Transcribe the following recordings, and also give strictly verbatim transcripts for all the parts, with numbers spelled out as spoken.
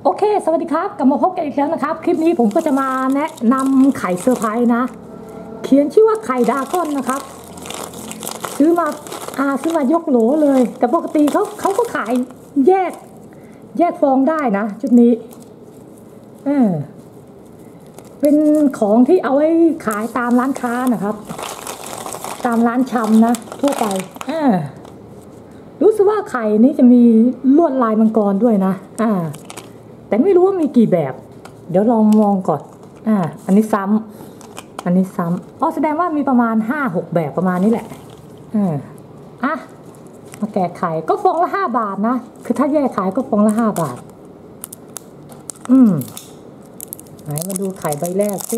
โอเคสวัสดีครับกลับมาพบกันอีกแล้วนะครับคลิปนี้ผมก็จะมาแนะนำไข่เซอร์ไพรส์นะเขียนชื่อว่าไข่ดราก้อนนะครับซื้อมาอาซื้อมายกโหลเลยแต่ปกติเขาเขาก็ขายแยกแยกฟองได้นะชุดนี้เออเป็นของที่เอาไว้ขายตามร้านค้านะครับตามร้านชำนะทั่วไปเออรู้สึกว่าไข่นี้จะมีลวดลายมังกรด้วยนะอ่าแต่ไม่รู้ว่ามีกี่แบบเดี๋ยวลองมองก่อนอ่าอันนี้ซ้ำอันนี้ซ้ำอ๋อแสดงว่ามีประมาณห้าหกแบบประมาณนี้แหละอ่าอ่ะมาแกะไข่ก็ฟองละห้าบาทนะคือถ้าแยกขายก็ฟองละห้าบาทอืมไหนมาดูไข่ใบแรกสิ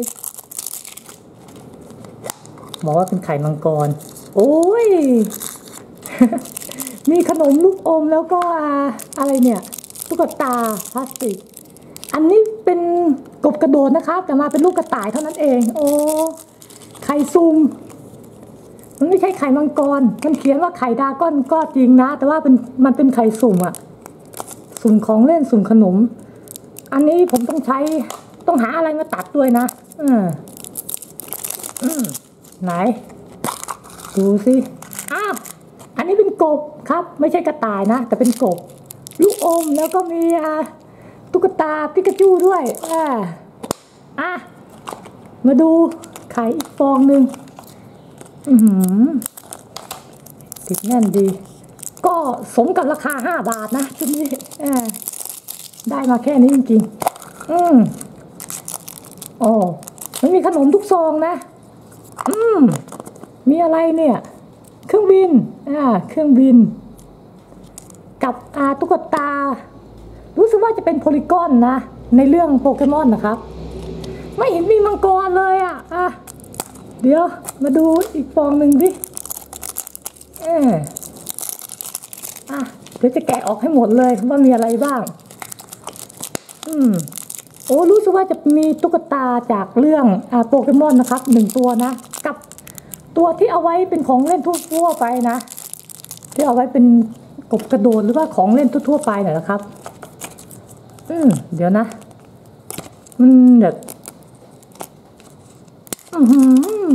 บอกว่าเป็นไข่มังกรโอ้ย มีขนมลูกอมแล้วก็อะไรเนี่ยตุ๊กตาพลาสติกอันนี้เป็นกบกระโดดนะครับแต่มาเป็นลูกกระต่ายเท่านั้นเองโอ้ไข่ซุ่มมันไม่ใช่ไข่มังกรมันเขียนว่าไข่ดราก้อนก็จริงนะแต่ว่าเป็นมันเป็นไข่สุ่มอะสุ่มของเล่นสุ่มขนมอันนี้ผมต้องใช้ต้องหาอะไรมาตัดด้วยนะอืมอืมไหนดูสิอ้าวอันนี้เป็นกบครับไม่ใช่กระต่ายนะแต่เป็นกบลูกอมแล้วก็มีตุ๊กตาปิกาจูด้วยอ่าอ่ะมาดูไข่อีกฟองหนึ่งอือหือติดแน่นดีก็สมกับราคาห้าบาทนะชุดนี้อ่าได้มาแค่นี้จริงๆอืมโอ้มันมีขนมทุกซองนะอืมมีอะไรเนี่ยเครื่องบินอ่าเครื่องบินกับอาตุ๊กตารู้สึกว่าจะเป็นโพลีกอนนะในเรื่องโปเกมอนนะครับไม่เห็นมีมังกรเลยอ่ะอ่ะเดี๋ยวมาดูอีกฟองหนึ่งดิเอออ่ะเดี๋ยวจะแกะออกให้หมดเลยว่ามีอะไรบ้างอืมโอ้รู้สึกว่าจะมีตุ๊กตาจากเรื่องอ่าโปเกมอนนะครับหนึ่งตัวนะกับตัวที่เอาไว้เป็นของเล่นทั่วๆไปนะที่เอาไว้เป็นกบกระโดดหรือว่าของเล่นทั่วๆไปน่ะนะครับอืมเดี๋ยวนะมันแบบอือหือ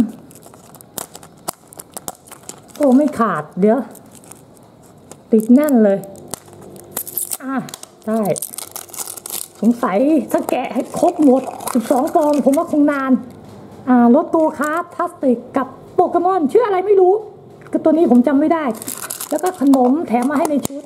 โอ้ไม่ขาดเดี๋ยวติดแน่นเลยอ่ะได้สงสัยถ้าแกะให้ครบหมดสิบสองฟองผมว่าคงนานอ่ารถโกคาร์ทพลาสติกกับโปเกมอนชื่ออะไรไม่รู้คือตัวนี้ผมจำไม่ได้แล้วก็ขนมแถมมาให้ในชุด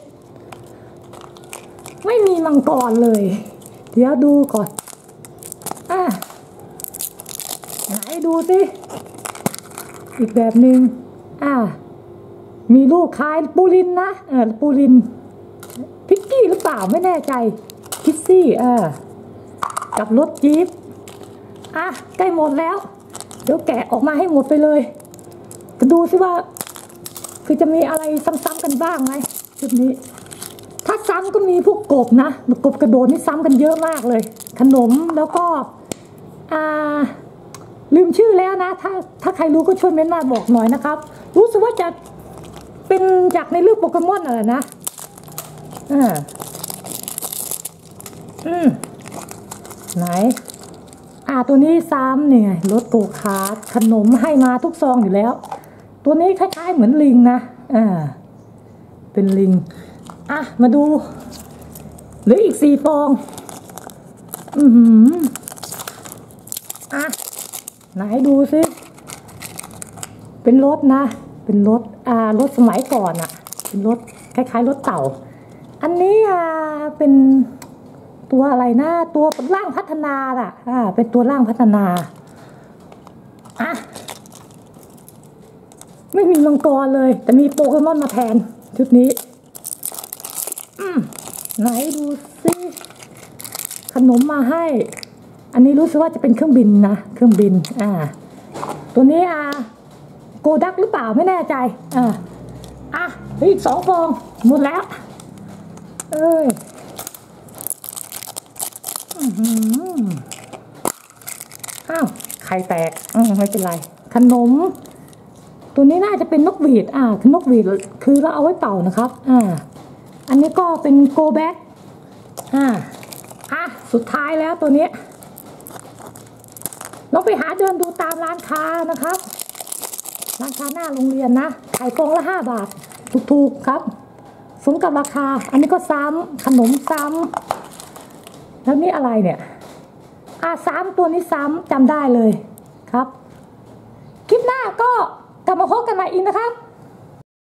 ไม่มีมังกรเลยเดี๋ยวดูก่อนอ่ะไหนดูสิอีกแบบหนึ่งอ่ะมีลูกคล้ายปูลินนะเออปูลินพิกกี้หรือเปล่าไม่แน่ใจคิสซี่อ่ะกับรถจี๊ปอ่ะใกล้หมดแล้วเดี๋ยวแกะออกมาให้หมดไปเลยดูสิว่าคือจะมีอะไรซ้ำๆกันบ้างไหมชุดนี้ถ้าซ้ำก็มีพวกกบนะกบกระโดดนี่ซ้ำกันเยอะมากเลยขนมแล้วก็อ่าลืมชื่อแล้วนะถ้าถ้าใครรู้ก็ช่วยเม้นต์มาบอกหน่อยนะครับรู้สึกว่าจะเป็นจากในเรื่องโปเกมอนอะไรนะอ่าอืมไหนอ่าตัวนี้ซ้ำนี่ไงรถโกคาร์ทขนมให้มาทุกซองอยู่แล้วตัวนี้คล้ายๆเหมือนลิงนะอ่าเป็นลิงอ่ะมาดูเหลืออีกสี่ฟองอือหืออ่ะไหนดูสิเป็นรถนะเป็นรถอ่ารถสมัยก่อนอะเป็นรถคล้ายๆรถเต่าอันนี้อ่าเป็นตัวอะไรนะตัวร่างพัฒนาอ่ะอ่าเป็นตัวร่างพัฒนาอ่ะไม่มีมังกรเลยแต่มีโปเกมอนมาแทนชุดนี้อืมไหนดูสิขนมมาให้อันนี้รู้สึกว่าจะเป็นเครื่องบินนะเครื่องบินอ่าตัวนี้อ่าโกดักหรือเปล่าไม่แน่ใจอ่าอ่ะอีกสองฟองหมดแล้วเอ้ยอือหืออ้าวไข่แตกอืมไม่เป็นไรขนมตัวนี้น่าจะเป็นนกหวีดอ่าคือนกหวีดคือเราเอาไว้เป่านะครับอ่าอันนี้ก็เป็นโกแบ็กอ่าอ่ะสุดท้ายแล้วตัวนี้ลองไปหาเดินดูตามร้านค้านะครับร้านค้าหน้าโรงเรียนนะขายฟองละห้าบาทถูกๆครับสมกับราคาอันนี้ก็ซ้ำขนมซ้ำแล้วนี่อะไรเนี่ยอ่าซ้ำตัวนี้ซ้ำจำได้เลยครับคลิปหน้าก็กลับมาพบกันใหม่อีกนะครับ